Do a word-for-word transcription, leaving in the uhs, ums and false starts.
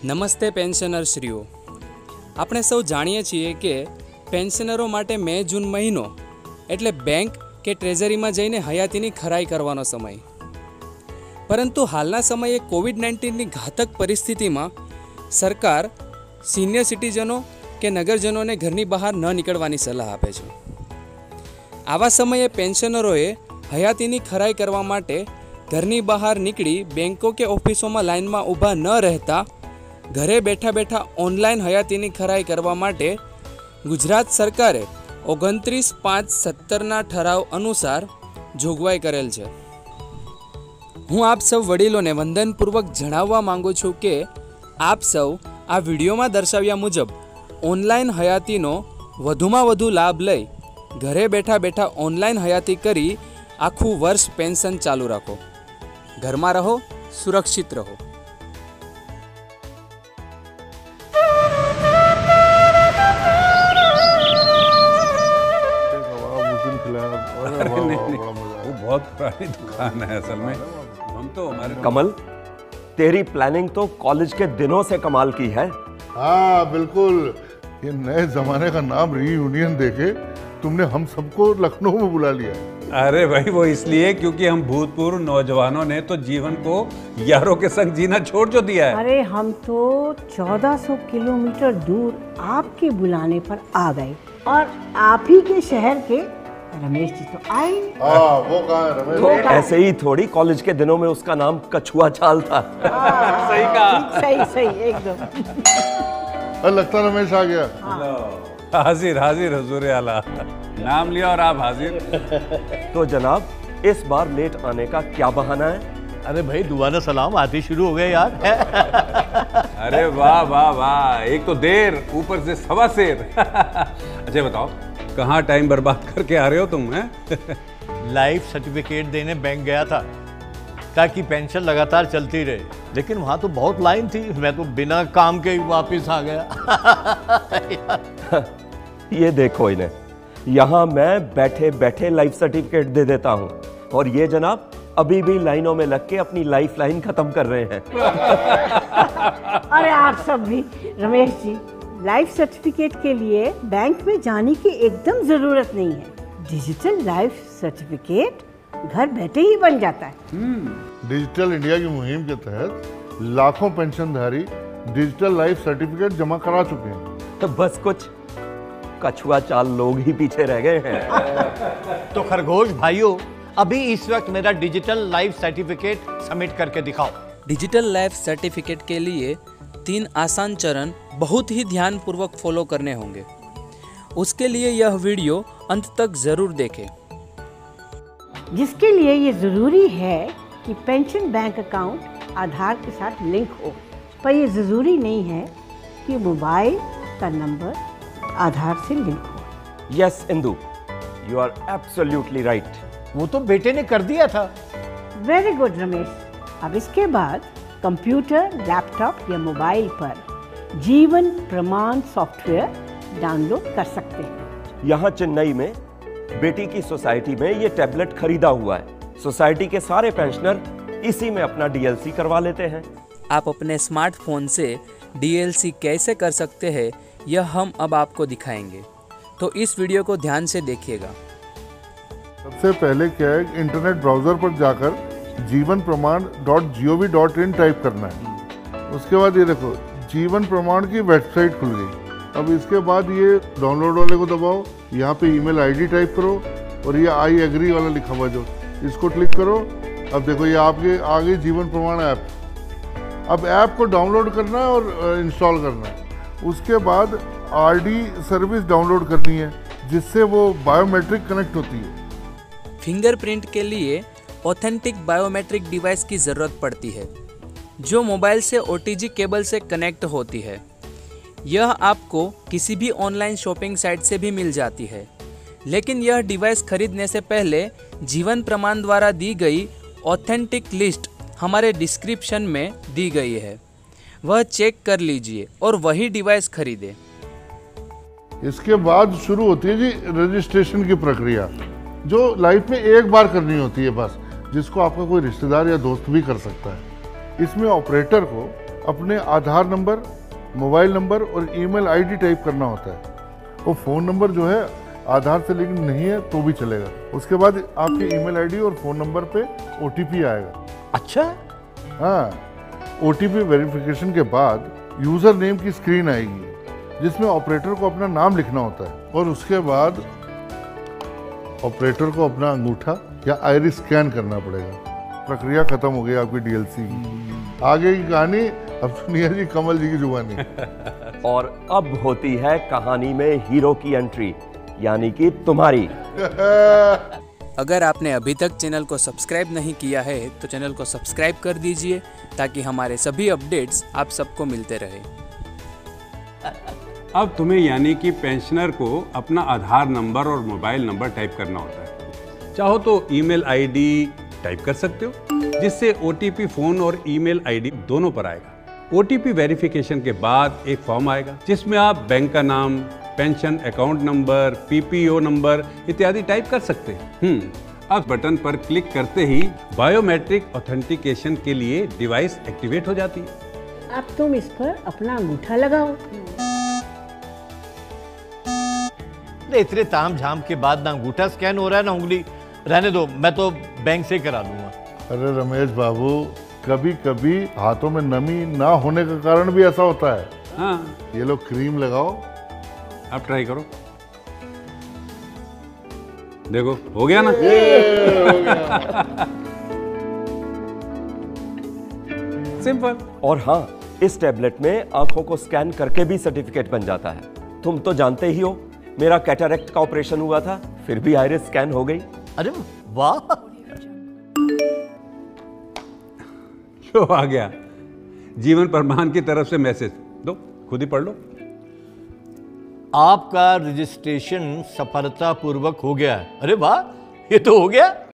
નમસ્તે પેન્શનરશ્રીઓ, આપણે સૌ જાણીએ છીએ કે પેન્શનરો માટે મે જૂન મહિનો એટલે બેંક કે ટ્રેઝરીમાં જઈને હયાતીની ખરાઈ કરવાનો સમય. પરંતુ હાલના સમયે કોવિડ નાઇન્ટીનની ઘાતક પરિસ્થિતિમાં સરકાર સિનિયર સિટીઝનો કે નગરજનોને ઘરની બહાર ન નીકળવાની સલાહ આપે છે. આવા સમયે પેન્શનરોએ હયાતીની ખરાઈ કરવા માટે ઘરની બહાર નીકળી બેંકો કે ઓફિસોમાં લાઇનમાં ઊભા ન રહેતા ઘરે બેઠા બેઠા ઓનલાઈન હયાતીની ખરાઈ કરવા માટે ગુજરાત સરકારે ઓગણત્રીસ પાંચ સત્તરના ઠરાવ અનુસાર જોગવાઈ કરેલ છે. હું આપ સૌ વડીલોને વંદનપૂર્વક જણાવવા માંગુ છું કે આપ સૌ આ વિડીયોમાં દર્શાવ્યા મુજબ ઓનલાઈન હયાતીનો વધુમાં વધુ લાભ લઈ ઘરે બેઠા બેઠા ઓનલાઈન હયાતી કરી આખું વર્ષ પેન્શન ચાલુ રાખો. ઘરમાં રહો, સુરક્ષિત રહો. नहीं, नहीं, वो बहुत पुरानी दुकान है असल में. हम तो हमारे कमल, तेरी प्लानिंग तो कॉलेज के दिनों से कमाल की है. हाँ बिल्कुल, ये नए जमाने का नाम रीयूनियन देके तुमने हम सबको लखनऊ में बुला लिया. अरे भाई वो इसलिए क्योंकि हम भूतपूर्व नौजवानों ने तो जीवन को यारों के संग जीना छोड़ जो दिया है. अरे हम तो चौदह सौ किलोमीटर दूर आपके बुलाने पर आ गए और आप ही के शहर के रमेश जी तो आए. हाँ, वो कहाँ है रमेश? तो ऐसे ही थोड़ी कॉलेज के दिनों में उसका नाम कछुआ चाल था. सही कहा. सही सही एकदम. अरे लगता रमेश आ गया. हाजिर हाजिर हुजूर आला. नाम लिया और आप हाजिर. तो जनाब, इस बार लेट आने का क्या बहाना है? अरे भाई दोबारा सलाम, आते शुरू हो गए यार. अरे वाह वाह वाह, एक तो देर ऊपर से सवा शेर. अच्छा बताओ, कहाँ टाइम बर्बाद करके आ रहे हो तुम? हैं लाइफ सर्टिफिकेट देने बैंक गया था ताकि पेंशन लगातार चलती रहे, लेकिन वहाँ तो बहुत लाइन थी. मैं तो बिना काम के ही वापस आ गया. ये देखो इन्हें, यहाँ मैं बैठे बैठे लाइफ सर्टिफिकेट दे देता हूँ और ये जनाब अभी भी लाइनों में लग के अपनी लाइफ लाइन खत्म कर रहे हैं. अरे आप सब भी, रमेश जी, लाइफ सर्टिफिकेट के लिए बैंक में जाने की एकदम जरूरत नहीं है. डिजिटल लाइफ सर्टिफिकेट घर बैठे ही बन जाता है. डिजिटल इंडिया की मुहिम के तहत लाखों पेंशनधारी डिजिटल लाइफ सर्टिफिकेट जमा करा चुके हैं. तो बस कुछ कछुआ चाल लोग ही पीछे रह गए हैं. तो खरगोश भाइयों, अभी इस वक्त मेरा डिजिटल लाइफ सर्टिफिकेट सबमिट करके दिखाओ. डिजिटल लाइफ सर्टिफिकेट के लिए तीन आसान चरण बहुत ही ध्यानपूर्वक फॉलो करने होंगे. उसके लिए यह वीडियो अंत तक जरूर देखें. जिसके लिए ये जरूरी है कि पेंशन बैंक अकाउंट आधार के साथ लिंक हो, पर ये जरूरी नहीं है कि मोबाइल का नंबर आधार से लिंक हो. Yes Indu, you are absolutely right. वो तो बेटे ने कर दिया था. Very good Ramesh. अब इसके बाद कंप्यूटर, लैपटॉप या मोबाइल पर जीवन प्रमाण सॉफ्टवेयर डाउनलोड कर सकते हैं. यहाँ चेन्नई में बेटी की सोसाइटी में ये टैबलेट खरीदा हुआ है. सोसाइटी के सारे पेंशनर इसी में अपना डीएलसी करवा लेते हैं. आप अपने स्मार्टफोन से डीएलसी कैसे कर सकते हैं यह हम अब आपको दिखाएंगे, तो इस वीडियो को ध्यान से देखिएगा. सबसे पहले क्या है, इंटरनेट ब्राउजर पर जाकर Jeevan Pramaan dot G O V dot in type करना है. उसके बाद ये देखो, जीवन प्रमाण की वेबसाइट खुल गई. अब इसके बाद ये डाउनलोड वाले को दबाओ, यहाँ पे ईमेल आईडी टाइप करो और ये आई एग्री वाला लिखा हुआ जो, इसको क्लिक करो. अब देखो ये आपके आगे जीवन प्रमाण ऐप. अब ऐप को डाउनलोड करना है और इंस्टॉल करना है. उसके बाद आरडी सर्विस डाउनलोड करनी है, जिससे वो बायोमेट्रिक कनेक्ट होती है. फिंगरप्रिंट के लिए ऑथेंटिक बायोमेट्रिक डिवाइस की ज़रूरत पड़ती है, जो मोबाइल से ओटीजी केबल से कनेक्ट होती है. यह आपको किसी भी ऑनलाइन शॉपिंग साइट से भी मिल जाती है, लेकिन यह डिवाइस खरीदने से पहले जीवन प्रमाण द्वारा दी गई ऑथेंटिक लिस्ट हमारे डिस्क्रिप्शन में दी गई है. वह चेक कर लीजिए और वही डिवाइस खरीदें. इसके बाद शुरू होती है जी रजिस्ट्रेशन की प्रक्रिया, जो लाइफ में एक बार करनी होती है बस, जिसको आपका कोई रिश्तेदार या दोस्त भी कर सकता है. इसमें ऑपरेटर को अपने आधार नंबर, मोबाइल नंबर और ईमेल आईडी टाइप करना होता है। वो फ़ोन नंबर जो है आधार से लिंक नहीं है तो भी चलेगा। उसके बाद आपके ईमेल आईडी और फ़ोन नंबर पे ओटीपी आएगा। अच्छा, हाँ, ओटीपी वेरिफिकेशन के बाद यूज़र नेम की स्क्रीन आएगी जिसमें ऑपरेटर को अपना नाम लिखना होता है और उसके बाद ऑपरेटर को अपना अंगूठा या आइरिस स्कैन करना पड़ेगा। प्रक्रिया खत्म हो गई आपकी डीएलसी की। आगे की कहानी अब सुनिए जी कमल जी की जुबानी। और अब होती है कहानी में हीरो की एंट्री, यानी कि तुम्हारी। अगर आपने अभी तक चैनल को सब्सक्राइब नहीं किया है तो चैनल को सब्सक्राइब कर दीजिए ताकि हमारे सभी अपडेट्स आप सबको मिलते रहे। अब तुम्हें यानी कि पेंशनर को अपना आधार नंबर और मोबाइल नंबर टाइप करना होता है। चाहो तो ईमेल आईडी टाइप कर सकते हो जिससे ओटीपी फोन और ईमेल आईडी दोनों पर आएगा। ओटीपी वेरिफिकेशन के बाद एक फॉर्म आएगा जिसमें आप बैंक का नाम, pension account number, PPO number इत्यादि टाइप कर सकते हैं। हम्म अब बटन पर क्लिक करते ही बायोमेट्रिक ऑथेंटिकेशन के लिए डिवाइस एक्टिवेट हो जाती है। अब तुम इस पर अपना अंगूठा लगाओ। इतने ताम झाम के बाद ना अंगूठा स्कैन हो रहा है ना उंगली। रहने दो, मैं तो बैंक से करा लूंगा। अरे रमेश बाबू, कभी कभी हाथों में नमी ना होने का कारण भी ऐसा होता है। हाँ, ये लो क्रीम लगाओ। अब ट्राई करो, देखो हो गया ना। सिंपल। और हाँ, इस टैबलेट में आंखों को स्कैन करके भी सर्टिफिकेट बन जाता है। तुम तो जानते ही हो, मेरा कैटरेक्ट का ऑपरेशन हुआ था, फिर भी आइरिस स्कैन हो गई। अरे वाह, लो आ गया जीवन प्रमाण की तरफ से मैसेज। दो, खुद ही पढ़ लो। आपका रजिस्ट्रेशन सफलतापूर्वक हो गया है। अरे वाह, ये तो हो गया।